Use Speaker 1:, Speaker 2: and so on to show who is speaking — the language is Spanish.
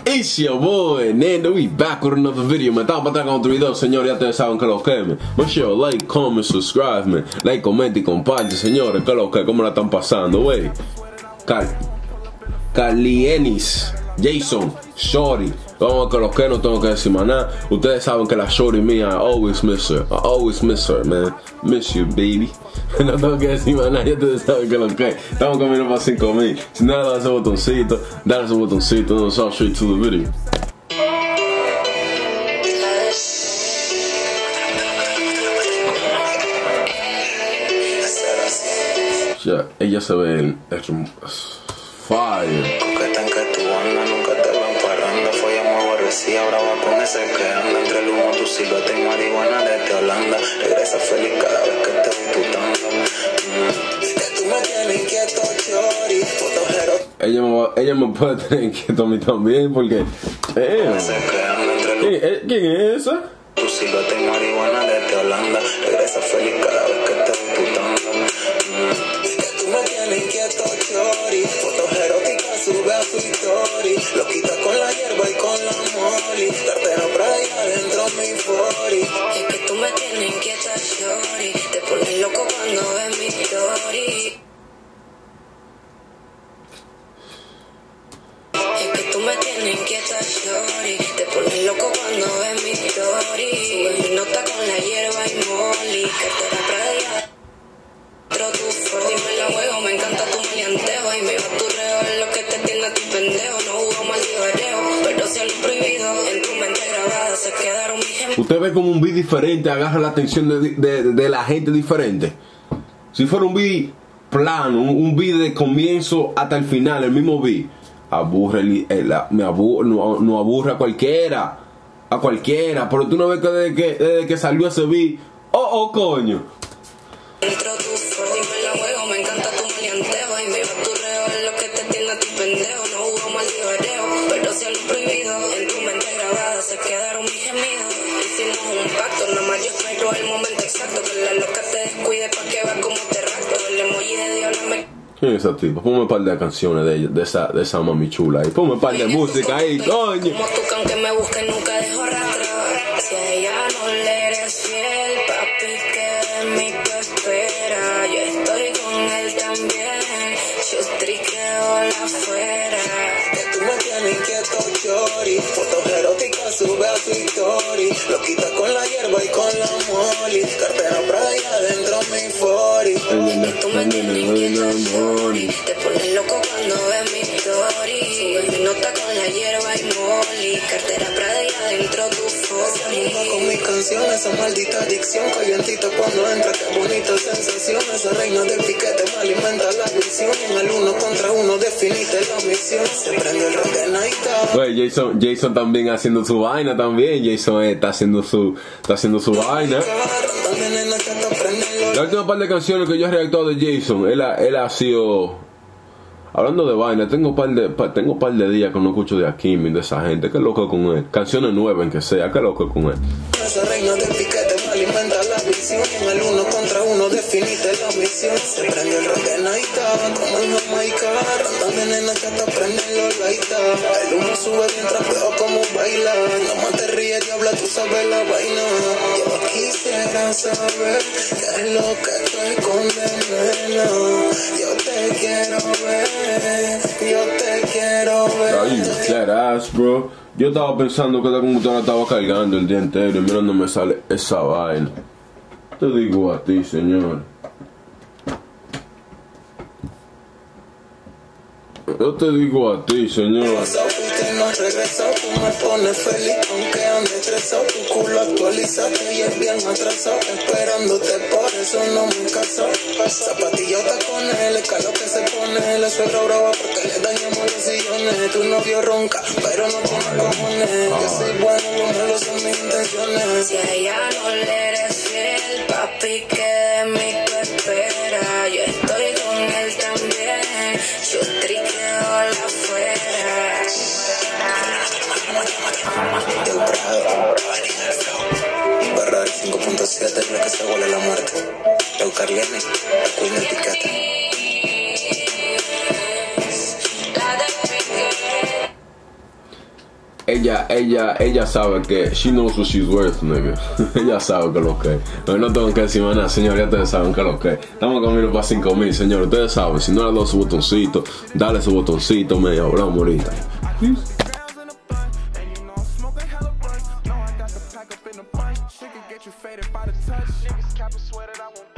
Speaker 1: It's your boy Nando, we back with another video, man. Estamos para atrás con otro video, señores. Ya ustedes saben que lo que es, man. Make sure like, comment, subscribe, man. Like, comenta y comparte, señores. Que lo que, cómo la están pasando, wey. Calienis, Jason, Shorty. Vamos a que lo que no tengo que decir más nada. Ustedes saben que la Shorty mía, I always miss her. I always miss her, man. Miss you, baby. No tengo que decir más nada, ya ustedes saben que lo que. Estamos caminando para 5,000. Si nada, dale ese botoncito, no so straight to the video. Ya, ella se ve el fire.
Speaker 2: Ahora va con ese que anda entre el humo, tu silueta y marihuana desde Holanda. Regresa feliz cada vez que te disfrutando. Que tú me tienes inquieto, chori.
Speaker 1: Ella me puede tener inquieto a mí también, porque ¿quién es esa?
Speaker 2: Tu silueta y marihuana desde Holanda. Regresa feliz cada vez que te disfrutando. Que tú me tienes inquieto, chori. Fotos eróticas sube a su story. Lo quita con la hierba y con la molly. Cartera para allá adentro mi body. Es que tú me tienes inquieta, shorty. Te pones loco cuando ves mi story. Es que tú me tienes inquieta, shorty. Te pones loco cuando ves mi story. Sube mi nota con la hierba y molly. Cartera para allá adentro tu body. Me la juego, me encanta tu maleanteo. Y me va tu reo, es lo que te tiene a tu pendejo. No hubo mal libereo, pero si lo prohibido en tu mente grabada se quedaron mis gemelos.
Speaker 1: Usted ve como un beat diferente agarra la atención de la gente diferente. Si fuera un beat plano, un beat de comienzo hasta el final, el mismo beat, no aburre a cualquiera. Pero tú no ves que desde que salió ese beat, oh coño.
Speaker 2: Dentro tu Ford me la juego, me encanta tu maleanteo. Y me va tu reo, es lo que te tiene a tu pendejo. No hubo mal libereo, pero si lo prohibido en tu mente grabada se quedaron mis gemidos. Hicimos un pacto, nada más yo espero el momento exacto. Que la loca te descuide pa' que veas cómo te rapto. El emoji de diablo me...
Speaker 1: ¿Quién es esa tipa? Ponme un par de canciones de esa mami chula ahí. Ponme un par de música ahí, coño.
Speaker 2: Como tú que aunque me busquen nunca dejo rastro. Si a ella no le eres fiel, papi, que de mí tú espera. Yo estoy con él también. Yo triqueo la afuera. Que tú me tienes inquieto, chori. Fotos eróticas sube a tu story. Lo quita con la hierba y con la molly. Cartera para allá adentro mi body. Que tú me tienes inquieto, chori. Te pones loco cuando ves mi story. Sube mi nota con la hierba y molly. Cartera para allá adentro tu foto. Con mis canciones, esa maldita adicción. Calientita cuando entra, qué bonita sensación. Esa reina del piquete me alimenta la visión. En el 1 contra 1 definiste la misión. Se prende el rock de night.
Speaker 1: Oye, Jason también haciendo su vaina también. Jason está haciendo su vaina. La última par de canciones que yo he reactado de Jason, él ha sido... Hablando de vaina, tengo par de días que no escucho de Akimi, de esa gente. Qué loco con él. Canciones nuevas en que sea, qué loco con él.
Speaker 2: Esa reina del piquete me alimenta la visión. En el 1 contra 1 definiste la misión. Se prende el rock de Naita, como en Jamaica. Randame nena que hasta prenden los lightas. El humo sube mientras veo como baila. No más te ríes, diabla, tú sabes la vaina. Yo quisiera saber qué es lo que tú escondes, nena. Yo te quiero ver. Yo te quiero ver.
Speaker 1: Ay, that ass, bro. Yo estaba pensando que la computadora estaba cargando el día entero y mira, no me sale esa vaina. Te digo a ti, señor. Yo te digo a ti, señor.
Speaker 2: No has regresado, tú me pones feliz aunque ande estresado. Tu culo actualizaste y es bien atrasado. Esperándote, por eso no me caso. Zapatillota con él, es lo que se pone. La suegra brava porque le dañamos los sillones. Tu novio ronca, pero no tiene cojones. Yo soy bueno, lo malo son mis intenciones. Si a ella no le eres fiel, papi, que de mí tú esperas. Yo estoy con él también. Yo triqueo la afuera. Del Prado, barra 5.7 es lo que se huele la muerte. Eucarliene, la queen del piquete.
Speaker 1: ella sabe que she knows what she's worth, nigga. Ella sabe que lo que. No tengo que decir más nada, señor, ya ustedes saben que lo que. Estamos camino para 5,000, señor, ustedes saben. Si no le han dado su botoncito, dale su botoncito, me hablamos ahorita.
Speaker 3: Shit can get you faded by the touch. Niggas cap and swear that I won't